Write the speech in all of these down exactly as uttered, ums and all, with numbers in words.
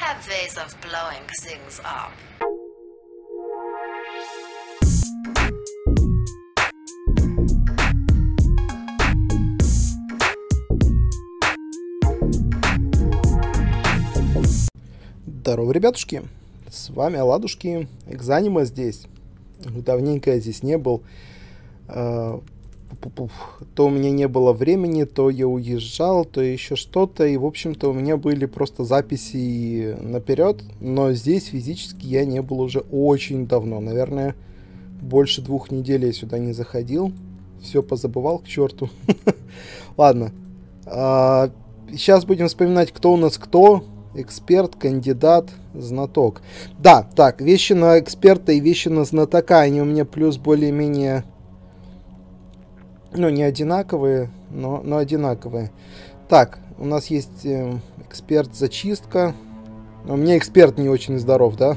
have ways of blowing things up. Здорово, ребятушки, с вами Оладушки, Экзанима здесь. Давненько я здесь не был. То у меня не было времени, то я уезжал, то еще что-то. И, в общем-то, у меня были просто записи наперед. Но здесь физически я не был уже очень давно. Наверное, больше двух недель я сюда не заходил. Все позабывал к черту. Ладно. Сейчас будем вспоминать, кто у нас кто. Эксперт, кандидат, знаток. Да, так, вещи на эксперта и вещи на знатока, они у меня плюс более-менее, ну, не одинаковые, но, но одинаковые. Так, у нас есть э, эксперт зачистка. У меня эксперт не очень здоров, да?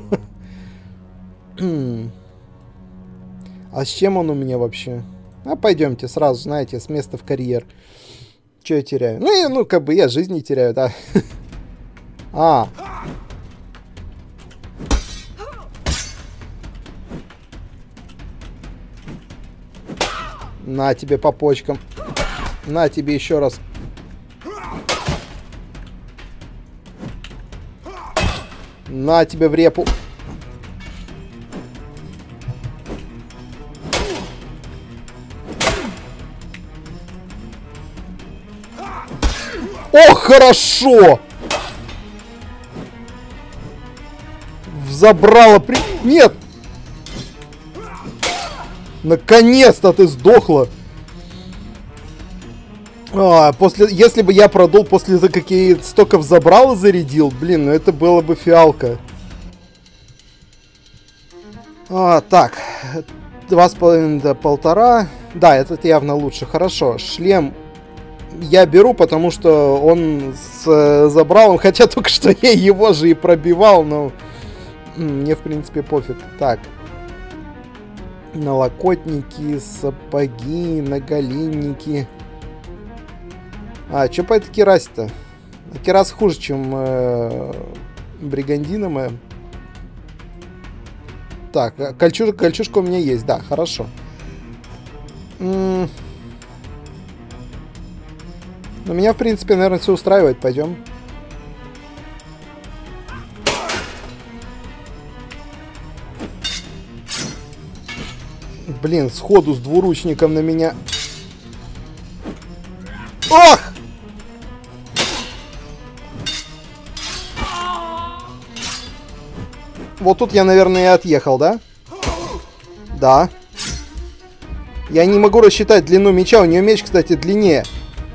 А с чем он у меня вообще? А пойдемте сразу, знаете, с места в карьер. Че я теряю? Ну, я, ну, как бы я жизнь не теряю, да. А. На тебе по почкам. На тебе еще раз. На тебе в репу. О, хорошо! Забрала при... Нет! Наконец-то ты сдохла! А, после... Если бы я продул после того, как я столько забрал и зарядил, блин, ну это было бы фиалка. А, так. Два с половиной до полтора. Да, этот явно лучше. Хорошо. Шлем я беру, потому что он с забралом, хотя только что я его же и пробивал, но... Мне, в принципе, пофиг. Так. Налокотники, сапоги, наголенники. А, что по этой керасе-то? Керас хуже, чем э, бригандина моя. Так, кольчушка, кольчушка у меня есть, да, хорошо. М-м. Ну, меня, в принципе, наверное, все устраивает. Пойдем. Блин, сходу с двуручником на меня. Ох! Вот тут я, наверное, и отъехал, да? Да. Я не могу рассчитать длину меча. У нее меч, кстати, длиннее.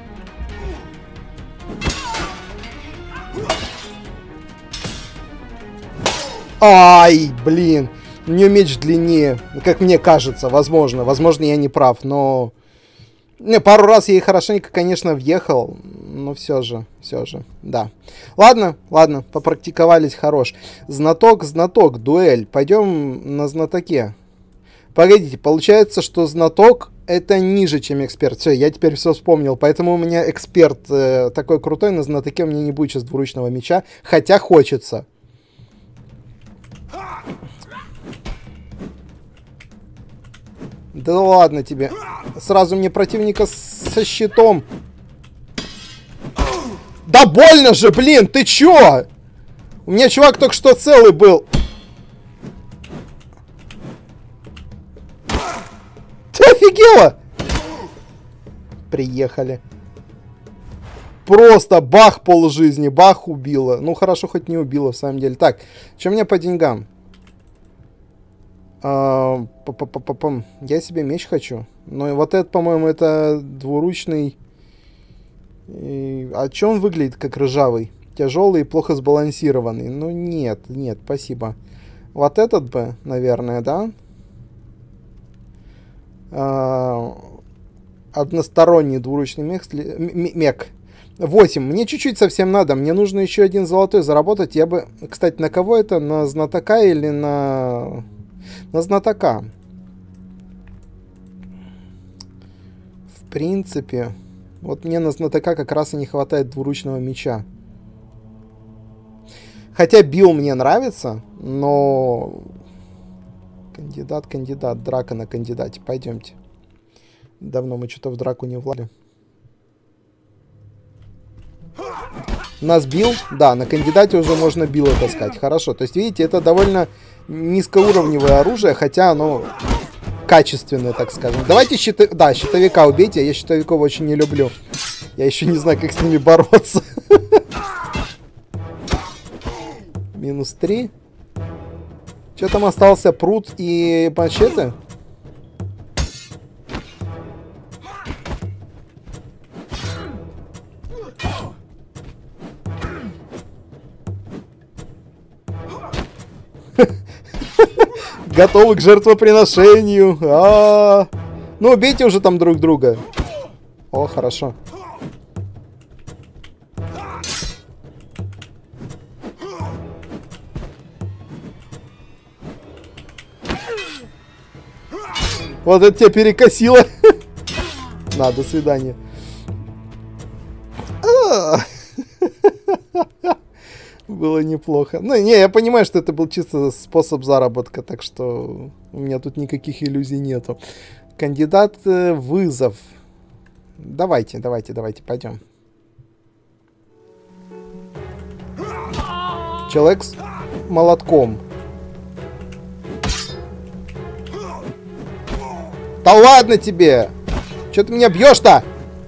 Ай, блин. У нее меч длиннее, как мне кажется, возможно. Возможно, я не прав, но... Не, пару раз я ей хорошенько, конечно, въехал, но все же, все же, да. Ладно, ладно, попрактиковались, хорош. Знаток, знаток, дуэль. Пойдем на знатоке. Погодите, получается, что знаток это ниже, чем эксперт. Все, я теперь все вспомнил, поэтому у меня эксперт э, такой крутой, на знатоке у меня не будет сейчас двуручного меча, хотя хочется. Да ладно тебе. Сразу мне противника со щитом. Да больно же, блин, ты чё? У меня чувак только что целый был. Ты офигела? Приехали. Просто бах полжизни, бах убила. Ну хорошо, хоть не убила, в самом деле. Так, что у меня по деньгам? А, я себе меч хочу. Но вот этот, по-моему, это двуручный. И... А че он выглядит как ржавый? Тяжелый и плохо сбалансированный. Ну нет, нет, спасибо. Вот этот бы, наверное, да? А... Односторонний двуручный мех. Мех. восемь. Мне чуть-чуть совсем надо. Мне нужно еще один золотой заработать. Я бы... Кстати, на кого это? На знатока или на... На знатока. В принципе, вот мне на знатока как раз и не хватает двуручного меча. Хотя Билл мне нравится, но... Кандидат, кандидат, драка на кандидате. Пойдемте. Давно мы что-то в драку не влали. У нас Билл? Да, на кандидате уже можно Билла таскать. Хорошо. То есть, видите, это довольно низкоуровневое оружие, хотя оно качественное, так скажем. Давайте щиты... Да, щитовика убейте. Я щитовиков очень не люблю. Я еще не знаю, как с ними бороться. Минус три. Что там остался? Пруд и мачете? Готовы к жертвоприношению. А-а-а. Ну, убейте уже там друг друга. О, хорошо. Вот это тебя перекосило. На, до свидания. Было неплохо. Ну, не, я понимаю, что это был чисто способ заработка, так что у меня тут никаких иллюзий нету. Кандидат э, вызов. Давайте, давайте, давайте, пойдем. Человек с молотком. Да ладно тебе! Че ты меня бьешь-то?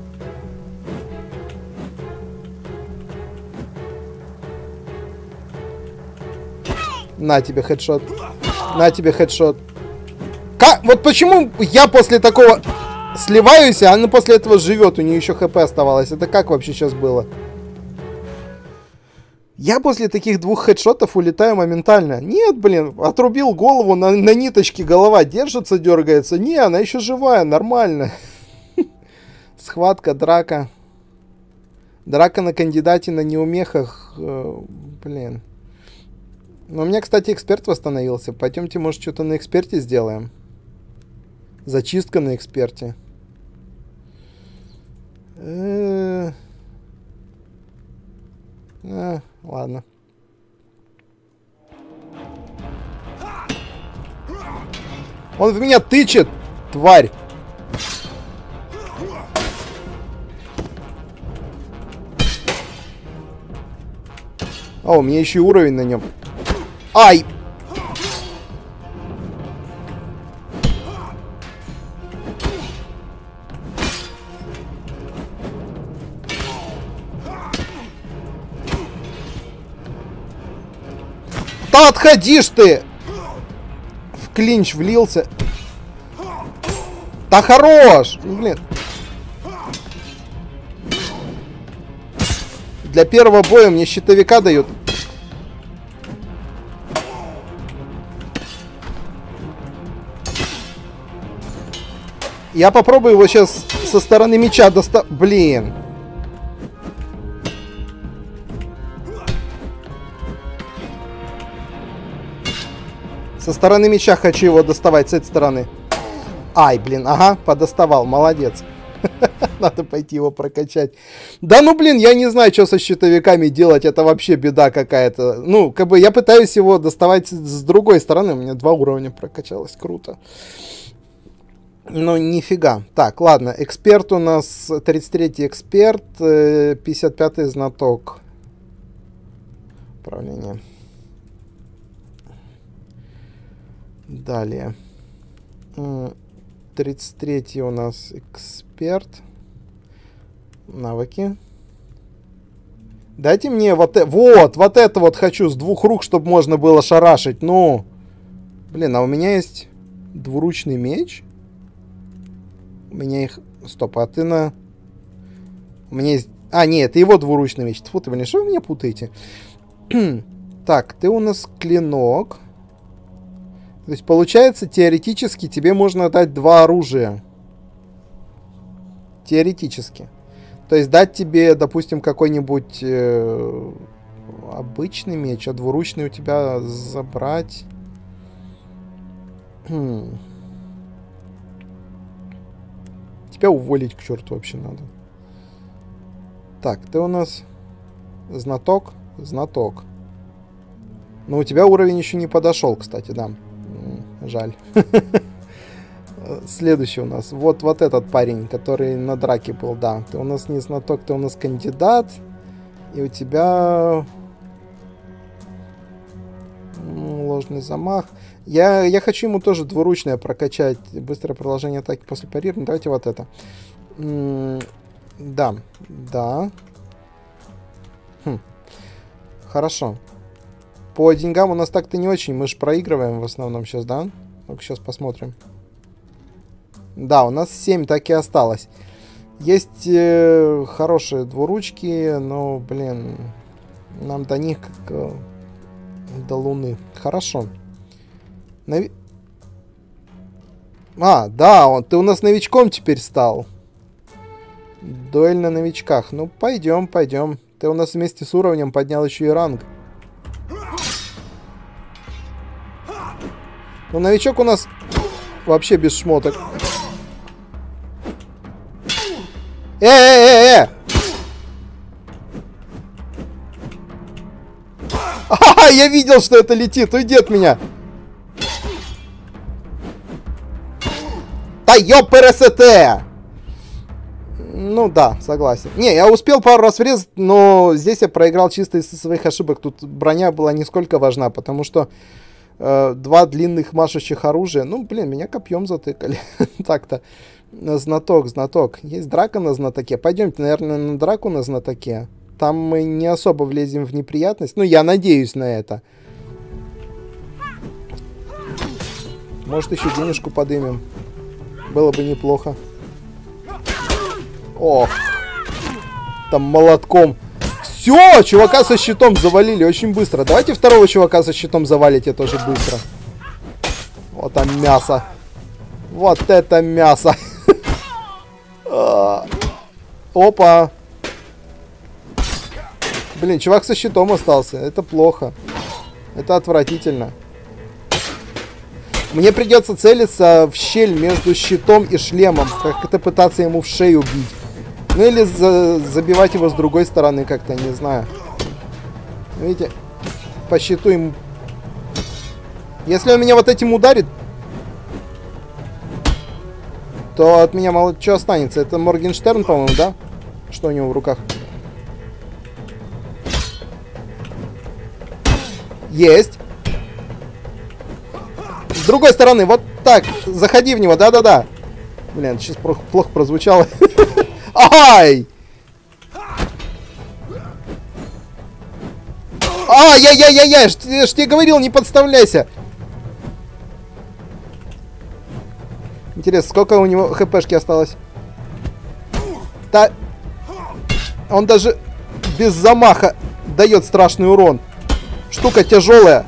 На тебе хедшот. На тебе хедшот. Как? Вот почему я после такого сливаюсь, а она после этого живет? У нее еще хп оставалось. Это как вообще сейчас было? Я после таких двух хедшотов улетаю моментально. Нет, блин, отрубил голову, на, на ниточке голова держится, дергается. Не, она еще живая, нормально. Схватка, драка. Драка на кандидате на неумехах. Блин. Ну, у меня, кстати, эксперт восстановился. Пойдемте, может, что-то на эксперте сделаем. Зачистка на эксперте. Э-э- а, ладно. Он в меня тычет, тварь. О, у меня еще и уровень на нем. Ай! Да отходишь ты! В клинч влился. Да хорош! Блин. Для первого боя мне щитовика дают. Я попробую его сейчас со стороны меча доста... Блин. Со стороны меча хочу его доставать, с этой стороны. Ай, блин, ага, подоставал, молодец. Надо пойти его прокачать. Да ну, блин, я не знаю, что со щитовиками делать, это вообще беда какая-то. Ну, как бы я пытаюсь его доставать с другой стороны, у меня два уровня прокачалось, круто. Ну, нифига. Так, ладно, эксперт у нас тридцать третий эксперт, пятьдесят пятый знаток. Управление. Далее. тридцать третий у нас эксперт. Навыки. Дайте мне вот это. Вот, вот это вот хочу с двух рук, чтобы можно было шарашить. Ну. Блин, а у меня есть двуручный меч. У меня их... Стоп, а ты на... У меня есть... А, нет, это его двуручный меч. Фу ты, блин, что вы меня путаете? Так, ты у нас клинок. То есть, получается, теоретически тебе можно дать два оружия. Теоретически. То есть, дать тебе, допустим, какой-нибудь э, обычный меч, а двуручный у тебя забрать... Хм... Тебя уволить к черту вообще надо. Так, ты у нас знаток, знаток. Но у тебя уровень еще не подошел, кстати, да. Жаль. Следующий у нас. Вот, вот этот парень, который на драке был, да. Ты у нас не знаток, ты у нас кандидат. И у тебя... ложный замах. Я, я хочу ему тоже двуручное прокачать. Быстрое продолжение атаки после парирования. Давайте вот это. М-м- да. Да. Хм. Хорошо. По деньгам у нас так-то не очень. Мы же проигрываем в основном сейчас, да? Ну-ка, сейчас посмотрим. Да, у нас семь так и осталось. Есть э, хорошие двуручки, но, блин, нам до них как э, до луны. Хорошо. Нави... А, да, он, ты у нас новичком теперь стал. Дуэль на новичках. Ну, пойдем, пойдем. Ты у нас вместе с уровнем поднял еще и ранг. Ну, новичок у нас вообще без шмоток. Э-э-э-э! А, я видел, что это летит. Уйди от меня. Да ёпрст! Ну да, согласен. Не, я успел пару раз врезать, но здесь я проиграл чисто из-за своих ошибок. Тут броня была не сколько важна, потому что э, два длинных машущих оружия. Ну, блин, меня копьем затыкали. Так-то. Знаток, знаток. Есть драка на знатоке. Пойдемте, наверное, на драку на знатоке. Там мы не особо влезем в неприятность. Ну, я надеюсь на это. Может, еще денежку подымем. Было бы неплохо. Ох. Там молотком. Все, чувака со щитом завалили очень быстро. Давайте второго чувака со щитом завалите тоже быстро. Вот там мясо. Вот это мясо. Опа. Блин, чувак со щитом остался. Это плохо. Это отвратительно. Мне придется целиться в щель между щитом и шлемом. Как-то пытаться ему в шею бить. Ну или за забивать его с другой стороны как-то, не знаю. Видите? По щиту ему... Если он меня вот этим ударит, то от меня мало что останется. Это Моргенштерн, по-моему, да? Что у него в руках? Есть. С другой стороны, вот так. Заходи в него, да-да-да. Блин, сейчас плохо прозвучало. Ай! Ай-яй-яй-яй-яй! Я ж тебе говорил, не подставляйся. Интересно, сколько у него хпшки осталось? Да. Он даже без замаха дает страшный урон. Штука тяжелая.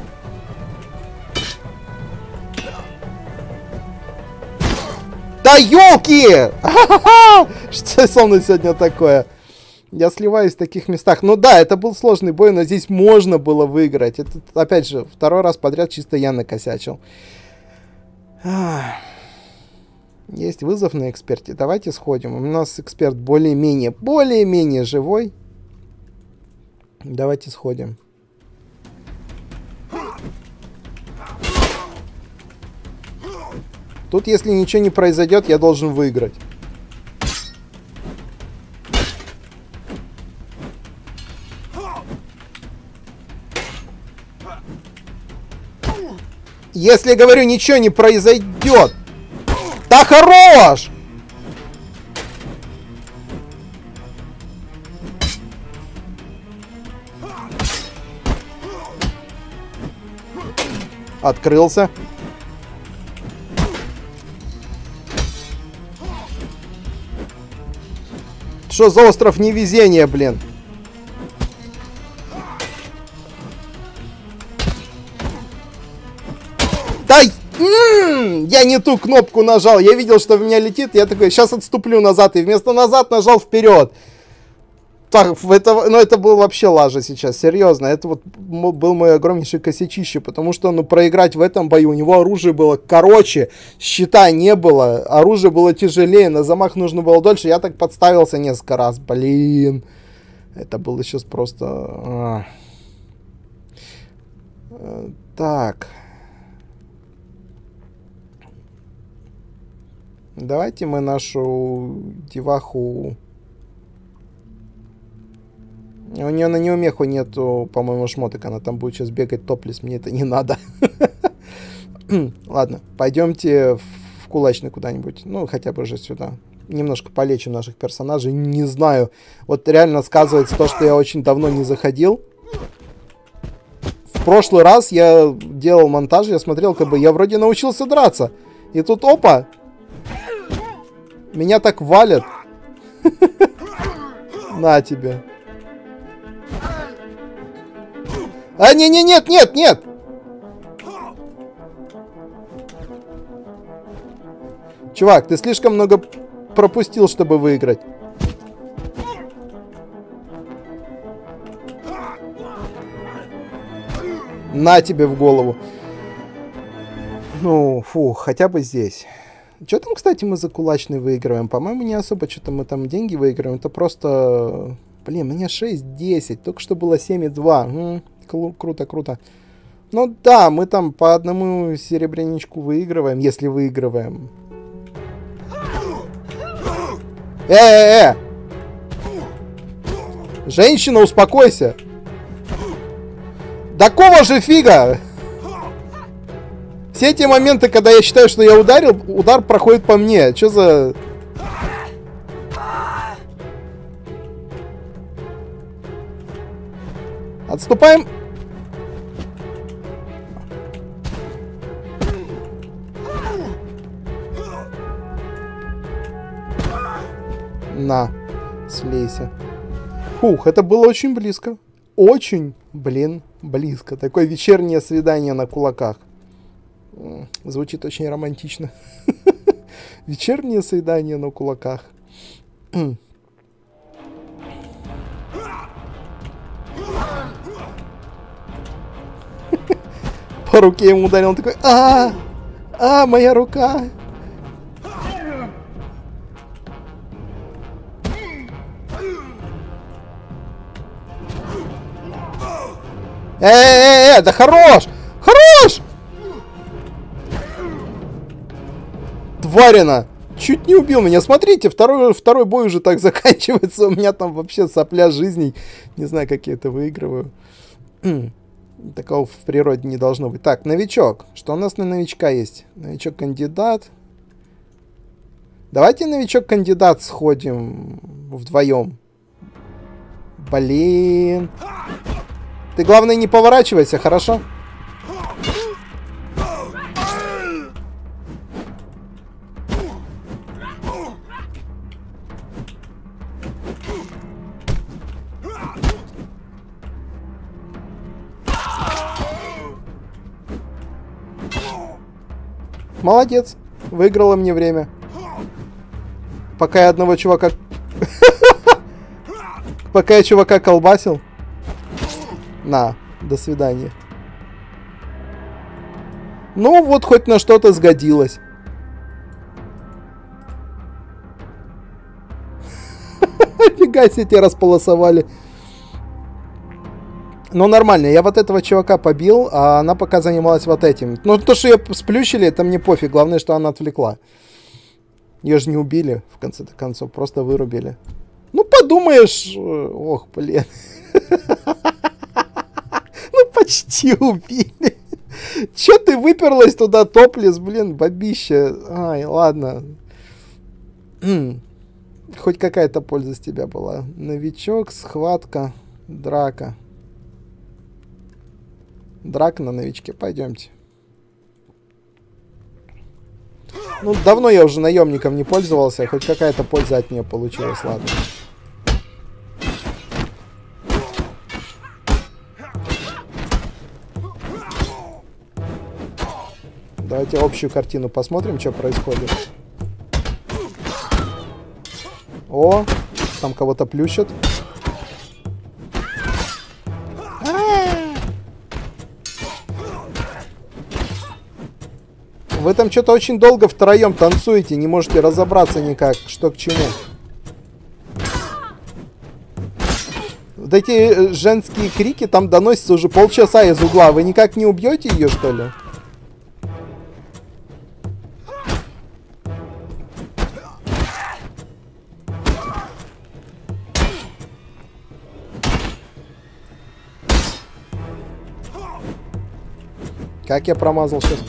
Да елки! Что со мной сегодня такое? Я сливаюсь в таких местах. Ну да, это был сложный бой, но здесь можно было выиграть. Это, опять же, второй раз подряд чисто я накосячил. Есть вызов на эксперте. Давайте сходим. У нас эксперт более-менее, более-менее живой. Давайте сходим. Тут, если ничего не произойдет, я должен выиграть. Если, говорю, ничего не произойдет. Да хорош! Открылся. Что за остров невезения, блин? Да, м-м, я не ту кнопку нажал. Я видел, что в меня летит. Я такой, сейчас отступлю назад. И вместо назад нажал вперед. Так, это, ну, это был вообще лажа сейчас. Серьезно. Это вот был мой огромнейший косячище. Потому что, ну, проиграть в этом бою. У него оружие было короче. Щита не было. Оружие было тяжелее. На замах нужно было дольше. Я так подставился несколько раз. Блин. Это было сейчас просто... Так. Давайте мы нашу деваху... У нее на неумеху нету, по-моему, шмоток. Она там будет сейчас бегать топлес. Мне это не надо. Ладно, пойдемте в кулачный куда-нибудь. Ну, хотя бы уже сюда. Немножко полечим наших персонажей. Не знаю. Вот реально сказывается то, что я очень давно не заходил. В прошлый раз я делал монтаж, я смотрел, как бы я вроде научился драться. И тут опа! Меня так валят. На тебе. А, не, не, нет, нет, нет! Чувак, ты слишком много пропустил, чтобы выиграть. На тебе в голову. Ну, фу, хотя бы здесь. Что там, кстати, мы за кулачный выигрываем? По-моему, не особо что-то мы там деньги выигрываем. Это просто... Блин, мне шесть десять. Только что было семь и два. М-м, круто, круто. Ну да, мы там по одному серебряничку выигрываем, если выигрываем. Э-э-э! Женщина, успокойся! Да кого же фига? Все эти моменты, когда я считаю, что я ударил, удар проходит по мне. Что за... Отступаем. На, слейся. Фух, это было очень близко. Очень, блин, близко. Такое вечернее свидание на кулаках. Звучит очень романтично. Вечернее свидание на кулаках. По руке ему ударил, он такой: а, а, моя рука. Э-э-э, да хорош! Хорош! Тварина! Чуть не убил меня. Смотрите, второй, второй бой уже так заканчивается. У меня там вообще сопля жизней. Не знаю, как я это выигрываю. Такого в природе не должно быть. Так, новичок. Что у нас на новичка есть? Новичок-кандидат. Давайте новичок-кандидат сходим вдвоем. Блин. Ты, главное, не поворачивайся, хорошо? Молодец. Выиграла мне время. Пока я одного чувака... Пока я чувака колбасил. На, до свидания. Ну, вот хоть на что-то сгодилось. Фига себе, тебя располосовали. Ну, нормально. Я вот этого чувака побил, а она пока занималась вот этим. Ну, то, что ее сплющили, это мне пофиг. Главное, что она отвлекла. Ее же не убили, в конце концов. Просто вырубили. Ну, подумаешь... Ох, блин. Ну, почти убили. Че ты выперлась туда, топлес, блин, бабища. Ай, ладно. Хоть какая-то польза с тебя была. Новичок, схватка, драка. Драка на новичке, пойдемте. Ну, давно я уже наемником не пользовался, хоть какая-то польза от нее получилась, ладно. Давайте общую картину посмотрим, что происходит. О, там кого-то плющат. Вы там что-то очень долго втроем танцуете, не можете разобраться никак, что к чему. Вот эти женские крики там доносятся уже полчаса из угла. Вы никак не убьете ее, что ли? Как я промазал сейчас?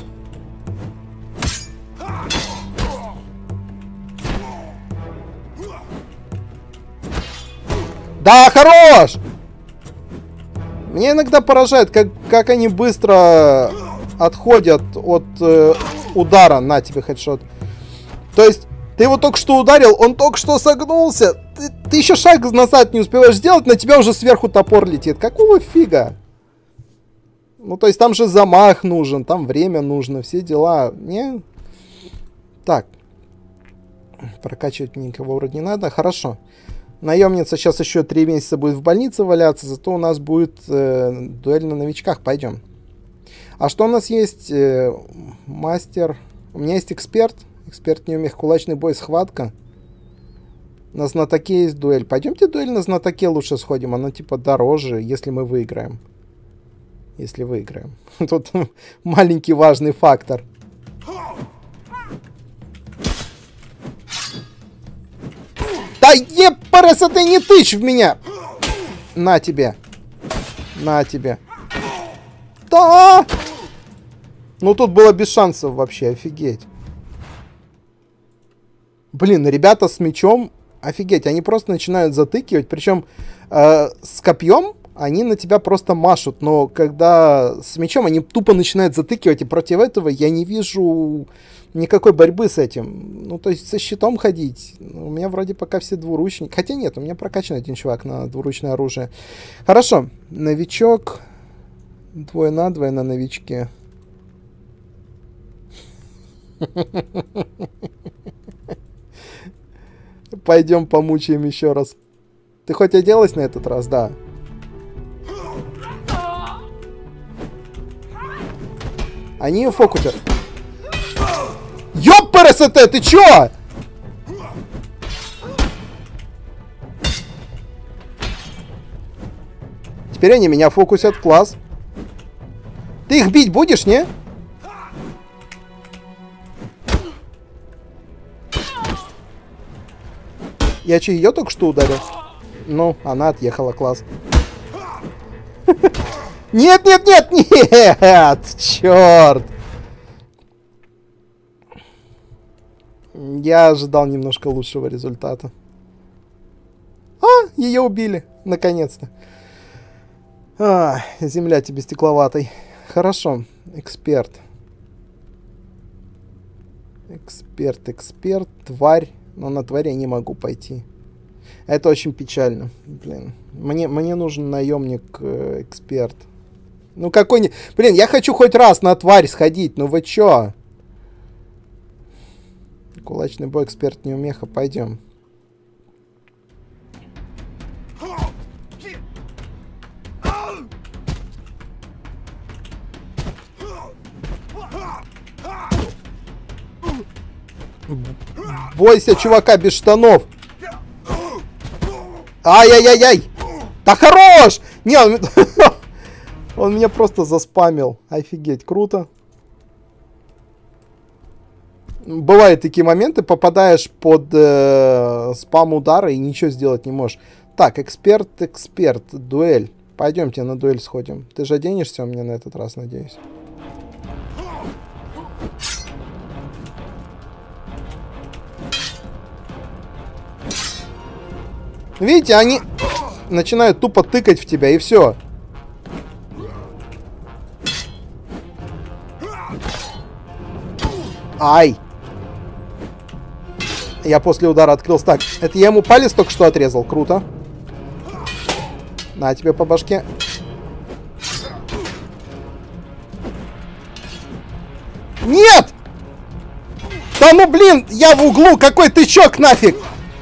Да, хорош! Мне иногда поражает, как, как они быстро отходят от э, удара. На тебе хедшот. То есть, ты его только что ударил, он только что согнулся. Ты, ты еще шаг назад не успеваешь сделать, на тебя уже сверху топор летит. Какого фига? Ну, то есть, там же замах нужен, там время нужно, все дела. Не? Так. Прокачивать никого вроде не надо. Хорошо. Наемница сейчас еще три месяца будет в больнице валяться, зато у нас будет э, дуэль на новичках. Пойдем. А что у нас есть? Э, мастер. У меня есть эксперт. Эксперт неумех. Кулачный бой, схватка. На знатоке есть дуэль. Пойдемте дуэль на знатоке лучше сходим. Она типа дороже, если мы выиграем. Если выиграем. Тут маленький важный фактор. Да епарас, ты не тычь в меня! На тебе. На тебе. Да! Ну тут было без шансов вообще, офигеть. Блин, ребята с мечом, офигеть, они просто начинают затыкивать. Причем э, с копьем они на тебя просто машут. Но когда с мечом они тупо начинают затыкивать. И против этого я не вижу никакой борьбы с этим. Ну, то есть со щитом ходить. У меня вроде пока все двуручники. Хотя нет, у меня прокачан один чувак на двуручное оружие. Хорошо. Новичок. Двое на двое на новичке. Пойдем помучаем еще раз. Ты хоть оделась на этот раз? Да. Они ее фокусят. Ёпперсет, ты чё? Теперь они меня фокусят, класс. Ты их бить будешь, не? Я че, ее только что ударил? Ну, она отъехала, класс. Нет, нет, нет, нет! Черт! Я ожидал немножко лучшего результата. А, ее убили, наконец-то. А, земля тебе стекловатой. Хорошо, эксперт. Эксперт, эксперт, тварь. Но на тварь я не могу пойти. Это очень печально. Блин. Мне, мне нужен наемник-эксперт. Ну какой-нибудь... Блин, я хочу хоть раз на тварь сходить. Ну вы чё? Кулачный бой, эксперт неумеха. Пойдем. Бойся чувака без штанов. Ай-яй-яй-яй. Да хорош! Не, он... он меня просто заспамил. Офигеть, круто. Бывают такие моменты, попадаешь под э, спам удара и ничего сделать не можешь. Так, эксперт, эксперт, дуэль. Пойдемте на дуэль сходим. Ты же оденешься у меня на этот раз, надеюсь. Видите, они начинают тупо тыкать в тебя, и все. Ай! Я после удара открылся. Так, это я ему палец только что отрезал. Круто. На тебе по башке. Нет! Да ну блин, я в углу. Какой тычок нафиг?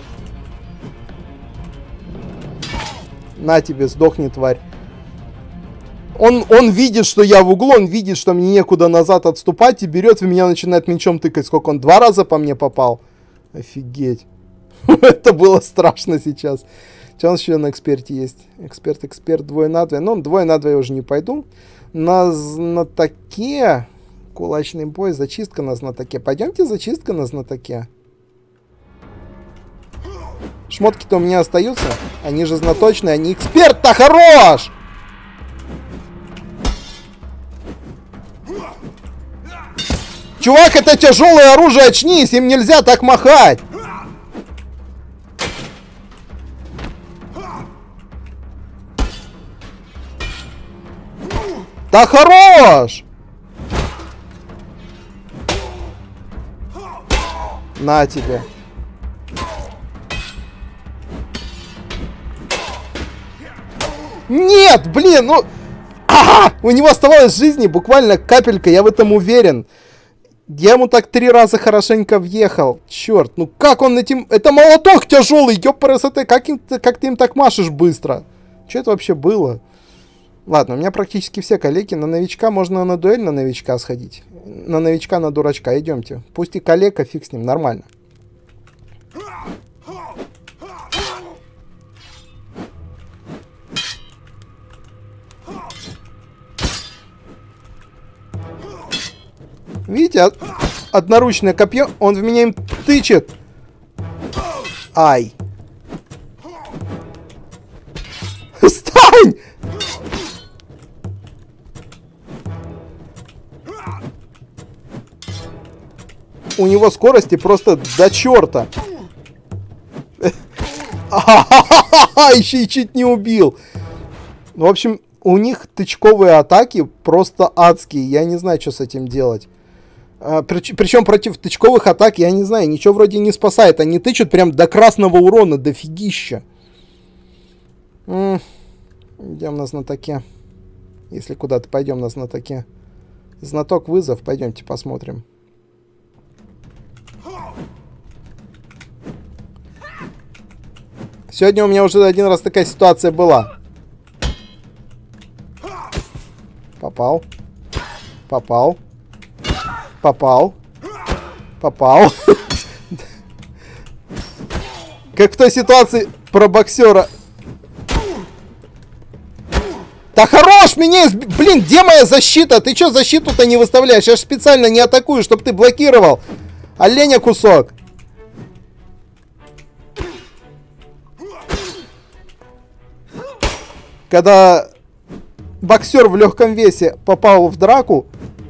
На тебе, сдохни, тварь. Он, он видит, что я в углу, он видит, что мне некуда назад отступать, и берет в меня, начинает мечом тыкать. Сколько он? Два раза по мне попал? Офигеть. Это было страшно сейчас. Что у нас еще на эксперте есть? Эксперт, эксперт, двое на двое. Ну, двое на двое уже не пойду. На знатоке. Кулачный бой, зачистка на знатоке. Пойдемте зачистка на знатоке. Шмотки-то у меня остаются. Они же знаточные, они эксперт-то хорош! Чувак, это тяжелое оружие, очнись, им нельзя так махать. Да хорош! На тебе. Нет, блин, ну... Ага! У него оставалось жизни буквально капелька, я в этом уверен. Я ему так три раза хорошенько въехал. Черт, ну как он этим... Это молоток тяжелый, ёпрст, как, им... как ты им так машешь быстро? Что это вообще было? Ладно, у меня практически все коллеги. На новичка можно на дуэль на новичка сходить. На новичка, на дурачка. Идемте. Пусть и коллега, фиг с ним, нормально. Видите, од... одноручное копье, он в меня им тычет. Ай. Стань! У него скорости просто до черта. Еще и чуть не убил. В общем, у них тычковые атаки просто адские. Я не знаю, что с этим делать. Причем против тычковых атак, я не знаю, ничего вроде не спасает. Они тычут прям до красного урона, дофигища. Идем на знатоке. Если куда-то пойдем на знатоке. Знаток вызов, пойдемте посмотрим. Сегодня у меня уже один раз такая ситуация была. Попал. Попал. Попал. Попал. Как в той ситуации про боксера. Да хорош меня! Изб... Блин, где моя защита? Ты что защиту-то не выставляешь? Я же специально не атакую, чтобы ты блокировал. Оленя кусок. Когда боксер в легком весе попал в драку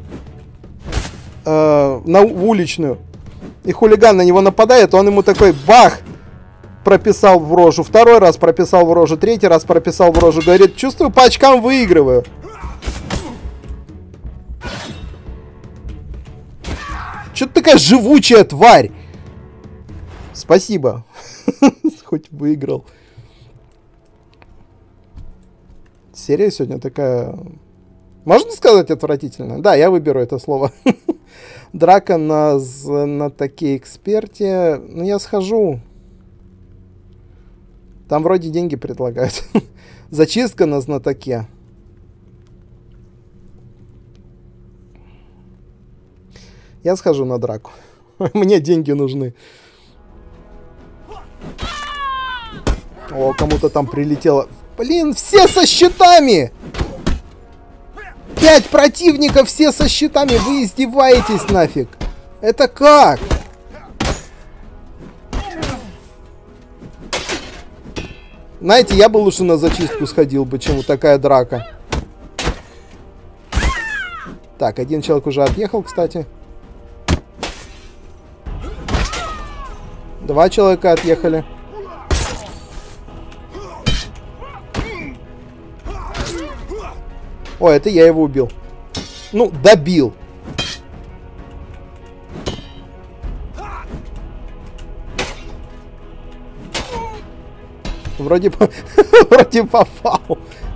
э, на в уличную, и хулиган на него нападает, он ему такой бах прописал в рожу, второй раз прописал в рожу, третий раз прописал в рожу, говорит, чувствую, по очкам выигрываю. Что ты такая живучая тварь? Спасибо. Хоть выиграл. Серия сегодня такая... Можно сказать отвратительная? Да, я выберу это слово. Драка на, на такие эксперте. Ну, я схожу. Там вроде деньги предлагают. Зачистка на знатоке. Я схожу на драку. Мне деньги нужны. О, кому-то там прилетело. Блин, все со щитами! Пять противников, все со щитами. Вы издеваетесь нафиг. Это как? Знаете, я бы лучше на зачистку сходил бы, чем вот такая драка. Так, один человек уже отъехал, кстати. Два человека отъехали. О, это я его убил. Ну, добил. Вроде, вроде попал.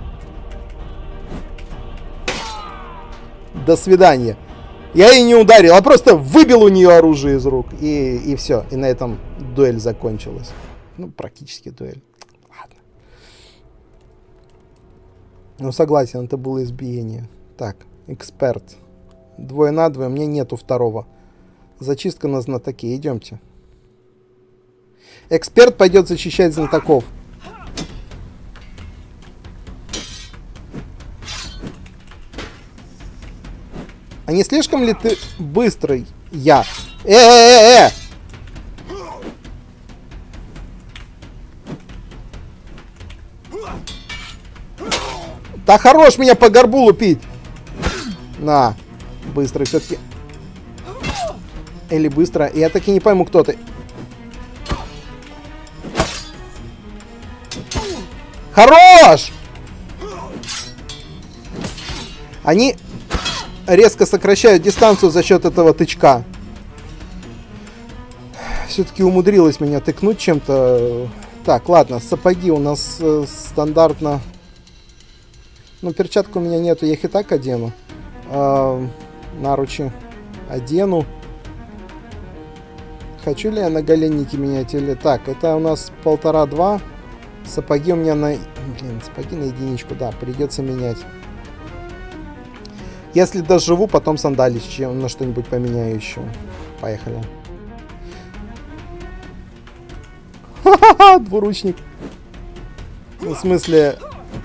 До свидания. Я ей не ударил, а просто выбил у нее оружие из рук. И, и все. И на этом дуэль закончилась. Ну, практически дуэль. Ладно. Ну, согласен, это было избиение. Так, эксперт. Двое на двое, мне нету второго. Зачистка на знатоке, идемте. Эксперт пойдет защищать знатоков. А не слишком ли ты быстрый? Я. Э-э-э-э! Да хорош меня по горбу лупить! На. Быстрый все-таки. Или быстро. Я таки не пойму, кто ты. Хорош! Они резко сокращают дистанцию за счет этого тычка. Все-таки умудрилась меня тыкнуть чем-то. Так, ладно, сапоги у нас э, стандартно. Ну, перчаток у меня нету, я их и так одену. Э, наручи одену. Хочу ли я наголенники менять или так? Это у нас полтора-два. Сапоги у меня на... Блин, сапоги на единичку, да, придется менять. Если доживу, потом сандали чем на что-нибудь поменяю еще. Поехали. Ха-ха-ха, двуручник. В смысле...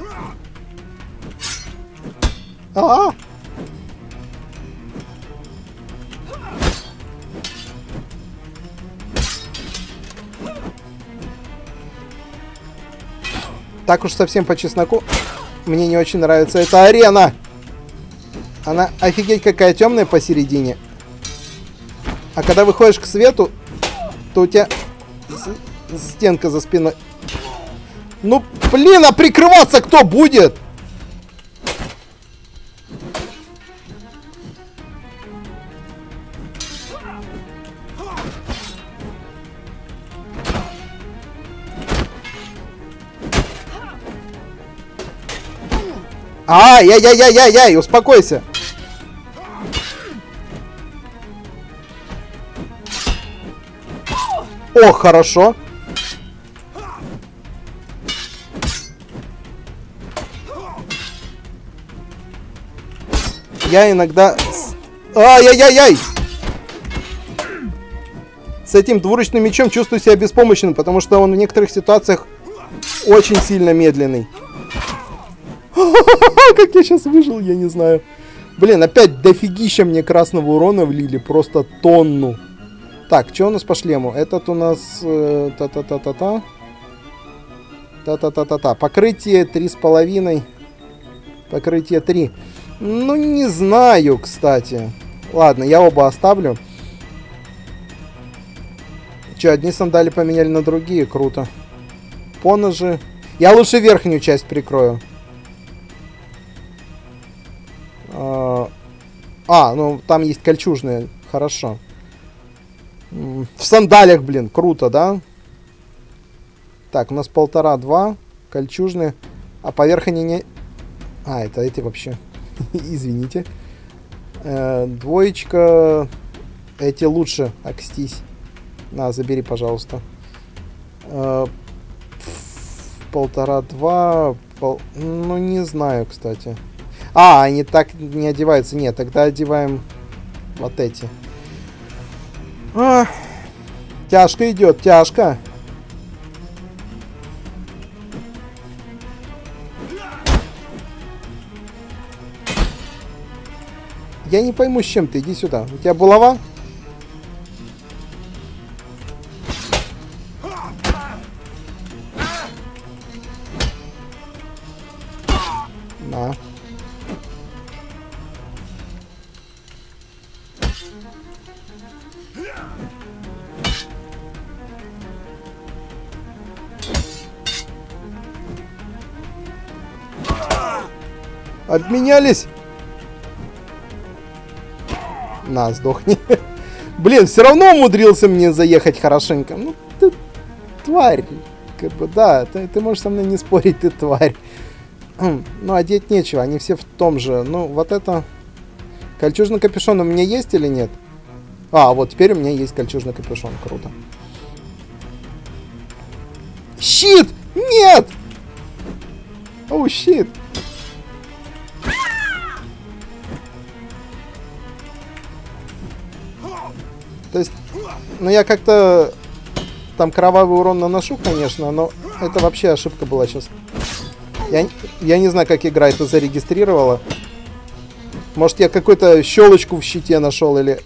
А-а-а! Так уж совсем по чесноку. Мне не очень нравится эта арена. Она офигеть какая темная посередине. А когда выходишь к свету, то у тебя стенка за спиной. Ну, блин, а прикрываться кто будет? А, яй-яй-яй-яй-яй, успокойся. О, хорошо. Я иногда... Ай-яй-яй-яй! С этим двуручным мечом чувствую себя беспомощным, потому что он в некоторых ситуациях очень сильно медленный. Как я сейчас выжил, я не знаю. Блин, опять дофигища мне красного урона влили. Просто тонну. Так, что у нас по шлему? Этот у нас... Та-та-та-та-та. Та-та-та-та-та. Покрытие три с половиной. Покрытие три. Ну, не знаю, кстати. Ладно, я оба оставлю. Че, одни сандали поменяли на другие? Круто. Поножи. Я лучше верхнюю часть прикрою. А, ну там есть кольчужные. Хорошо. В сандалях, блин, круто, да? Так, у нас полтора-два. Кольчужные. А поверх они не... А, это эти вообще. Извините. Э, двоечка. Эти лучше. Окстись. На, забери, пожалуйста. Э, полтора-два. Пол... Ну, не знаю, кстати. А, они так не одеваются. Нет, тогда одеваем вот эти. А, тяжко идет, тяжко. Я не пойму, с чем ты. Иди сюда. У тебя булава? На. Обменялись. На, сдохни. Блин, все равно умудрился мне заехать хорошенько. Ну, ты тварь. Как бы, да, ты, ты можешь со мной не спорить, ты тварь. Ну, одеть нечего, они все в том же. Ну, вот это... Кольчужный капюшон у меня есть или нет? А, вот теперь у меня есть кольчужный капюшон. Круто. Щит! Нет! Оу, щит! То есть, ну я как-то там кровавый урон наношу, конечно, но это вообще ошибка была сейчас. Я, я не знаю, как игра это зарегистрировала. Может, я какую-то щелочку в щите нашел или...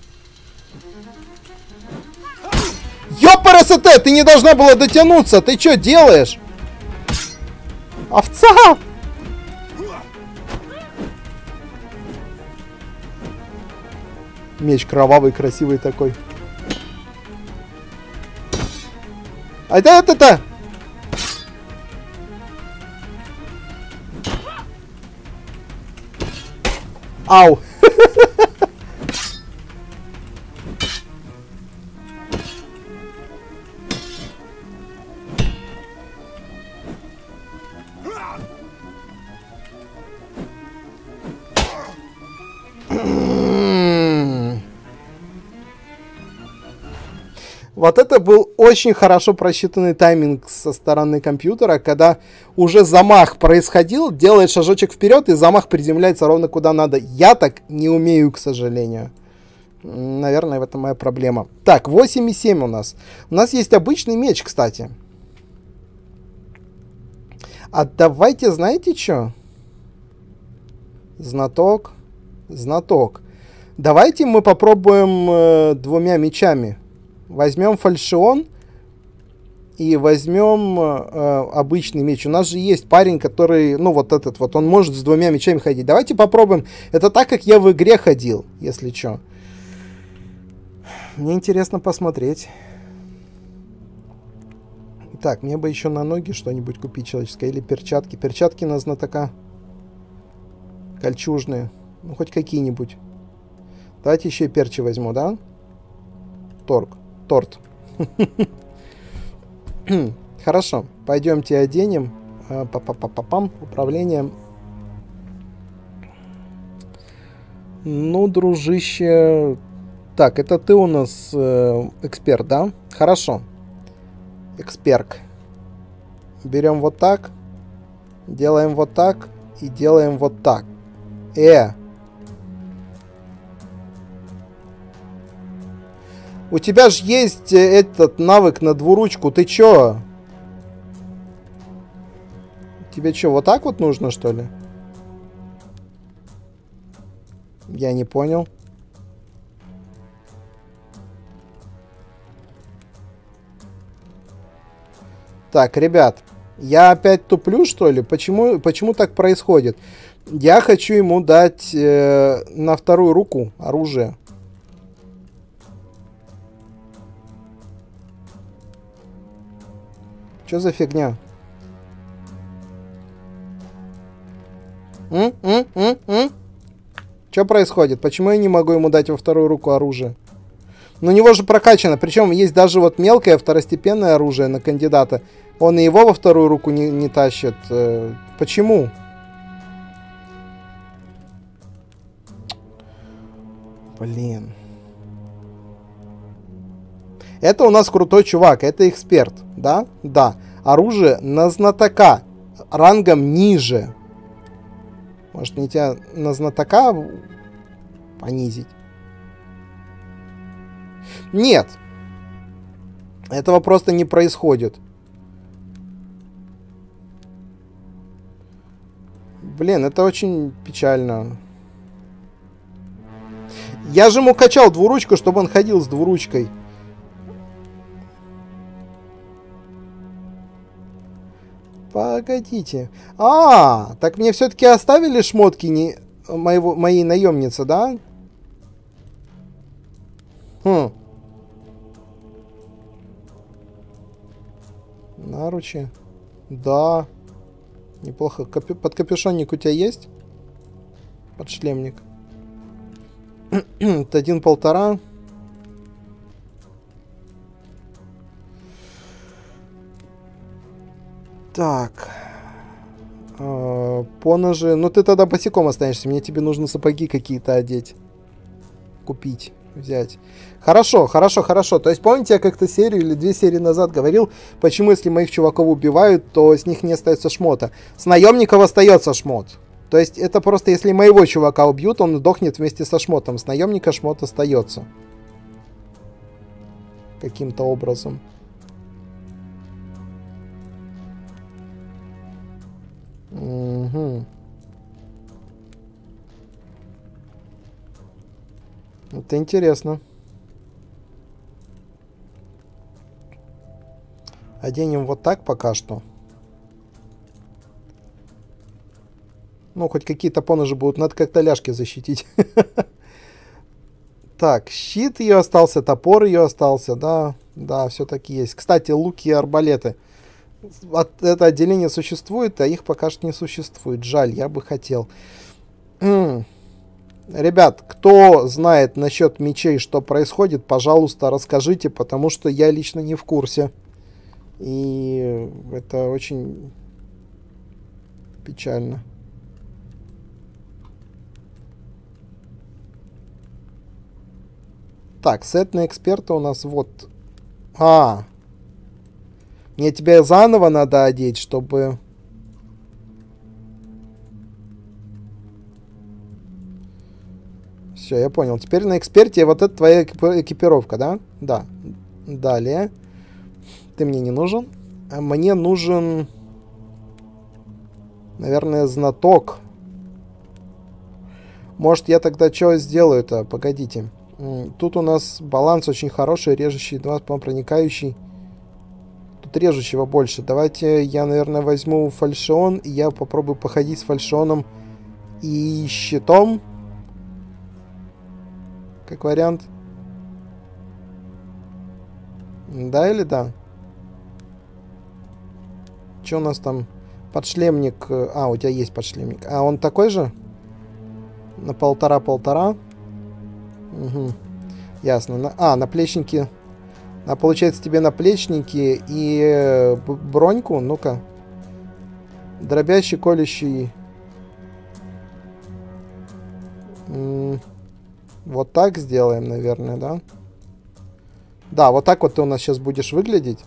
Ёпарасоте, ты не должна была дотянуться. Ты что делаешь? Овца! Меч кровавый, красивый такой. А это это-то! Ау! Вот это был очень хорошо просчитанный тайминг со стороны компьютера, когда уже замах происходил, делает шажочек вперед, и замах приземляется ровно куда надо. Я так не умею, к сожалению. Наверное, в этом моя проблема. Так, восемь и семь у нас. У нас есть обычный меч, кстати. А давайте, знаете что? Знаток. Знаток. Давайте мы попробуем э, двумя мечами. Возьмем фальшион и возьмем э, обычный меч. У нас же есть парень, который, ну вот этот вот, он может с двумя мечами ходить. Давайте попробуем. Это так, как я в игре ходил, если что. Мне интересно посмотреть. Так, мне бы еще на ноги что-нибудь купить человеческое. Или перчатки. Перчатки на знатока. Кольчужные. Ну, хоть какие-нибудь. Давайте еще и перчи возьму, да? Торг. Торт. Хорошо. Пойдемте оденем. Па-па-па-па-пам. Управление. Ну, дружище. Так, это ты у нас э, эксперт, да? Хорошо. Эксперк. Берем вот так. Делаем вот так. И делаем вот так. Э. У тебя же есть этот навык на двуручку. Ты чё? Тебе чё, вот так вот нужно, что ли? Я не понял. Так, ребят. Я опять туплю, что ли? Почему, почему так происходит? Я хочу ему дать э, на вторую руку оружие. Что за фигня? М? М? М? М? Что происходит? Почему я не могу ему дать во вторую руку оружие? Ну, у него же прокачано. Причем есть даже вот мелкое второстепенное оружие на кандидата. Он и его во вторую руку не, не тащит. Почему? Блин. Это у нас крутой чувак. Это эксперт. Да? Да. Оружие на знатока. Рангом ниже. Может, мне тебя на знатока понизить? Нет. Этого просто не происходит. Блин, это очень печально. Я же ему качал двуручку, чтобы он ходил с двуручкой. Погодите. А, так мне все-таки оставили шмотки не... моего... моей наемницы, да? Хм. Наручи. Да. Неплохо. Капю... Под капюшонник у тебя есть? Подшлемник. Это один полтора. Так. Э, поножи. Ну ты тогда босиком останешься. Мне тебе нужно сапоги какие-то одеть. Купить. Взять. Хорошо, хорошо, хорошо. То есть помните, я как-то серию или две серии назад говорил, почему если моих чуваков убивают, то с них не остается шмота. С наемников остается шмот. То есть это просто если моего чувака убьют, он сдохнет вместе со шмотом. С наемника шмот остается. Каким-то образом. Угу. Это интересно. Оденем вот так пока что. Ну, хоть какие-то поножи будут. Надо как-то ляжки защитить. Так, щит ее остался, топор ее остался. Да, да, все-таки есть. Кстати, луки и арбалеты. Это отделение существует, а их пока что не существует. Жаль, я бы хотел. Ребят, кто знает насчет мечей, что происходит, пожалуйста, расскажите, потому что я лично не в курсе. И это очень печально. Так, сет на эксперта у нас вот... А, мне тебя заново надо одеть, чтобы... Все, я понял. Теперь на эксперте вот это твоя экипировка, да? Да. Далее. Ты мне не нужен. А мне нужен... Наверное, знаток. Может, я тогда что сделаю-то? Погодите. Тут у нас баланс очень хороший. Режущий, два, по-моему, проникающий. Тут режущего больше. Давайте я, наверное, возьму фальшион. И я попробую походить с фальшионом и щитом. Как вариант. Да или да? Что у нас там? Подшлемник. А, у тебя есть подшлемник. А он такой же? На полтора-полтора. Угу. Ясно. На, а, наплечники. А, получается, тебе наплечники и броньку. Ну-ка. Дробящий, колющий. М-м, вот так сделаем, наверное, да? Да, вот так вот ты у нас сейчас будешь выглядеть.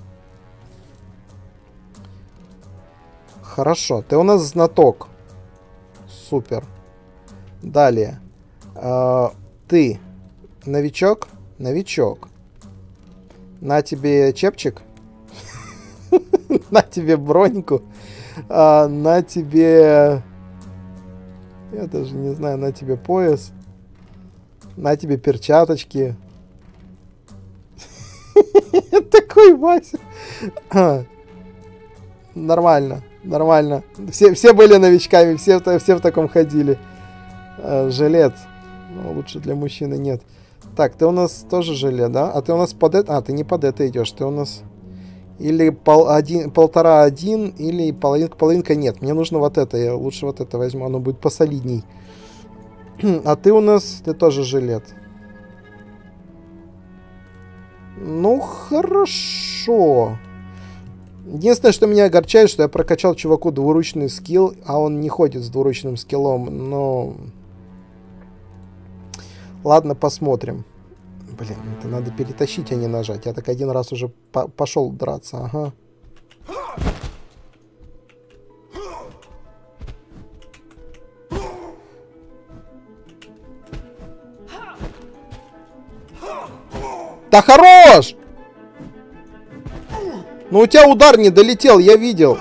Хорошо. Ты у нас знаток. Супер. Далее. Э, ты новичок? Новичок. На тебе чепчик. На тебе броньку. На тебе... Я даже не знаю, на тебе пояс. На тебе перчаточки. Такой Вася. Нормально, нормально. Все, все были новичками, все, все в таком ходили. Жилет. Ну, лучше для мужчины нет. Так, ты у нас тоже жилет, да? А ты у нас под это... А, ты не под это идешь. Ты у нас... Или пол, один, полтора один, или половинка, половинка. Нет, мне нужно вот это. Я лучше вот это возьму. Оно будет посолидней. А ты у нас... Ты тоже жилет. Ну, хорошо. Единственное, что меня огорчает, что я прокачал чуваку двуручный скилл, а он не ходит с двуручным скиллом. Но... Ладно, посмотрим. Блин, это надо перетащить, а не нажать. Я так один раз уже по пошел драться. Ага. Да хорош! Ну у тебя удар не долетел, я видел.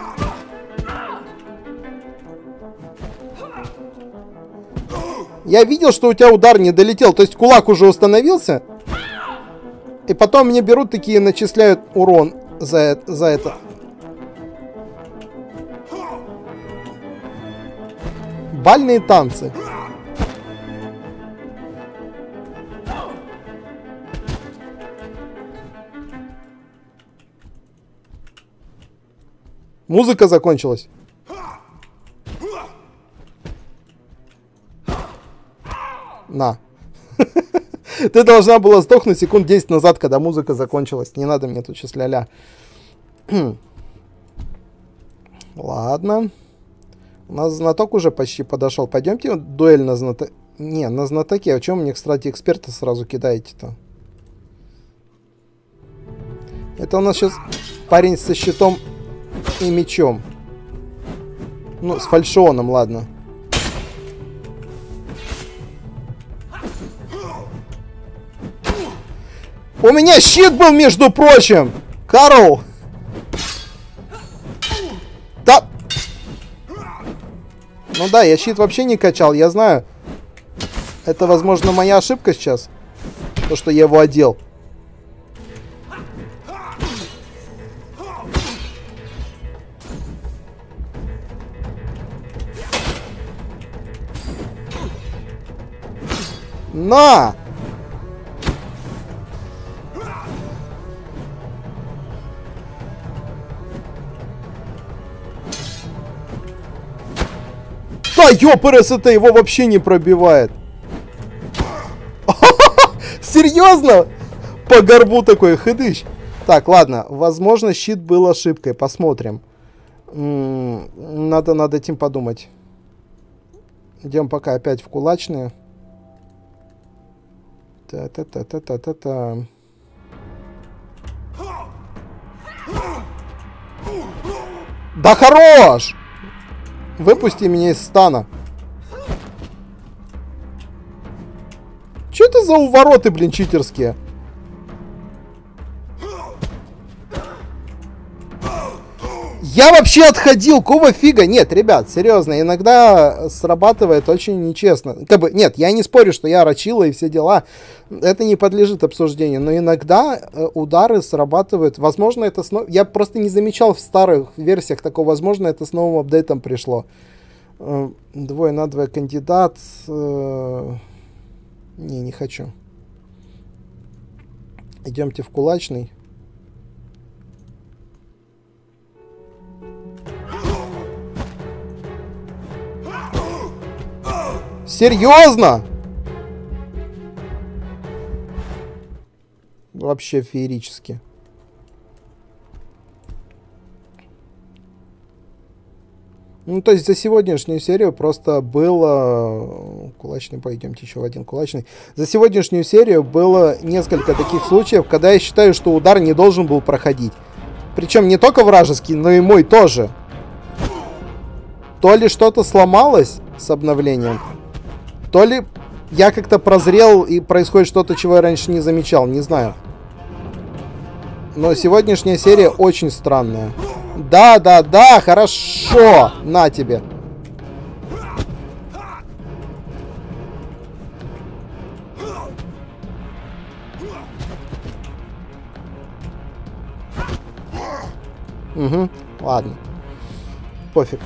Я видел, что у тебя удар не долетел. То есть кулак уже установился. И потом мне берут такие, начисляют урон за, за это. Бальные танцы. Музыка закончилась. На. Ты должна была сдохнуть секунд десять назад, когда музыка закончилась. Не надо мне тут сейчас ля-ля. Ладно. У нас знаток уже почти подошел. Пойдемте дуэль на знатоке. Не, на знатоке. А чем мне, кстати, эксперта сразу кидаете-то? Это у нас сейчас парень со щитом и мечом. Ну, с фальшионом, ладно. У меня щит был, между прочим! Карл! Да! Ну да, я щит вообще не качал, я знаю. Это, возможно, моя ошибка сейчас. То, что я его одел. На! Да, ёпрс, это его вообще не пробивает. Серьезно? По горбу такой ходыч. Так, ладно. Возможно, щит был ошибкой. Посмотрим. Надо над этим подумать. Идем пока опять в кулачные. Та-та-та-та-та-та-та. Да хорош! Выпусти меня из стана. Что это за увороты, блин, читерские? Я вообще отходил, какого фига? Нет, ребят, серьезно, иногда срабатывает очень нечестно. Как бы, нет, я не спорю, что я рачила и все дела. Это не подлежит обсуждению. Но иногда э, удары срабатывают. Возможно, это снова... Я просто не замечал в старых версиях такого. Возможно, это с новым апдейтом пришло. Э, двое на двое кандидат. Э, не, не хочу. Идемте в кулачный. Серьезно? Вообще феерически. Ну, то есть за сегодняшнюю серию просто было... Кулачный, пойдемте еще в один кулачный. За сегодняшнюю серию было несколько таких случаев, когда я считаю, что удар не должен был проходить. Причем не только вражеский, но и мой тоже. То ли что-то сломалось с обновлением, то ли я как-то прозрел и происходит что-то, чего я раньше не замечал, не знаю. Но сегодняшняя серия очень странная. Да, да, да, хорошо, на тебе. Угу, ладно. Пофиг.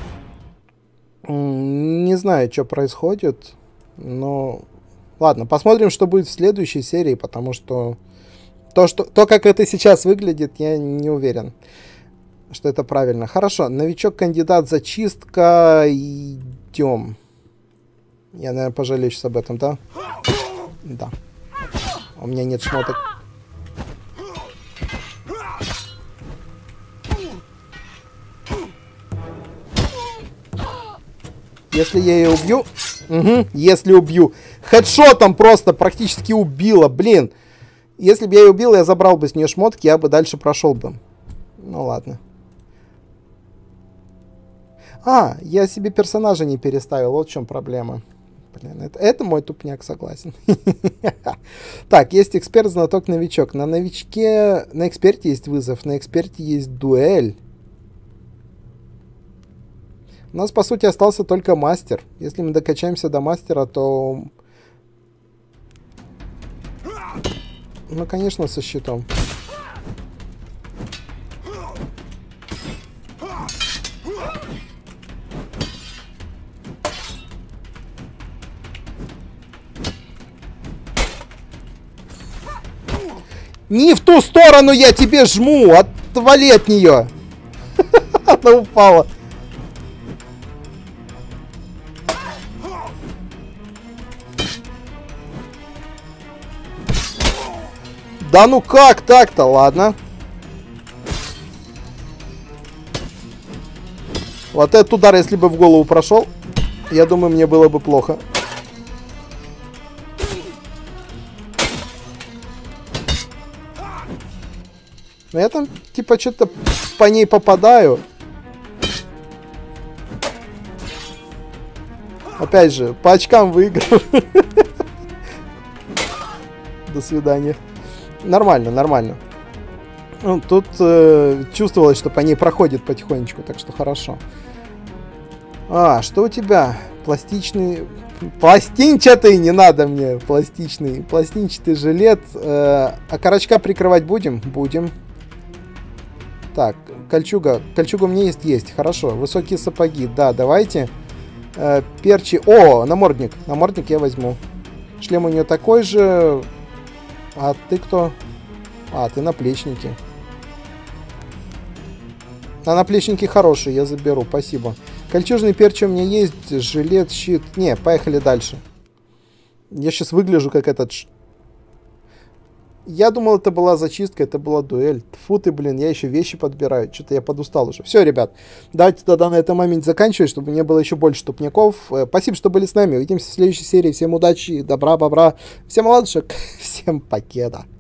Не знаю, что происходит. Но ладно, посмотрим, что будет в следующей серии, потому что то, что, то как это сейчас выглядит, я не уверен, что это правильно. Хорошо, новичок-кандидат, зачистка, идем. Я, наверное, пожалею сейчас об этом, да? Да. У меня нет шмоток. Если я ее убью... Угу, если убью. Хедшотом просто практически убила, блин. Если бы я ее убил, я забрал бы с нее шмотки, я бы дальше прошел бы. Ну ладно. А, я себе персонажа не переставил, вот в чем проблема. Блин, это, это мой тупняк, согласен. Так, есть эксперт, знаток, новичок. На новичке... На эксперте есть вызов, на эксперте есть дуэль. У нас, по сути, остался только мастер. Если мы докачаемся до мастера, то... Ну, конечно, со щитом. Не в ту сторону я тебе жму! Отвали от нее! Она упала. Да ну как так-то? Ладно. Вот этот удар, если бы в голову прошел, я думаю, мне было бы плохо. Но я там, типа, что-то по ней попадаю. Опять же, по очкам выиграл. До свидания. Нормально, нормально. Ну, тут э, чувствовалось, что по ней проходит потихонечку, так что хорошо. А, что у тебя? Пластичный... Пластинчатый не надо мне. Пластичный. Пластинчатый жилет. Э, а корочка прикрывать будем? Будем. Так, кольчуга. Кольчуга у меня есть? Есть. Хорошо. Высокие сапоги. Да, давайте. Э, перчи. О, намордник. Намордник я возьму. Шлем у нее такой же. А ты кто? А, ты наплечники. А наплечники хорошие, я заберу, спасибо. Кольчужный перчи у меня есть, жилет, щит. Не, поехали дальше. Я сейчас выгляжу как этот... Я думал, это была зачистка, это была дуэль. Тьфу ты, блин, я еще вещи подбираю. Что-то я подустал уже. Все, ребят, давайте тогда на этом моменте заканчивать, чтобы не было еще больше тупняков. Спасибо, что были с нами. Увидимся в следующей серии. Всем удачи, добра, бобра. Всем ладушек, всем покеда.